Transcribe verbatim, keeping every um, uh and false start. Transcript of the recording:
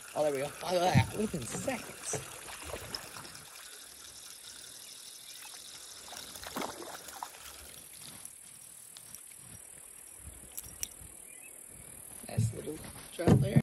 Oh, there we go. Look at that. Within seconds. Nice little trout there.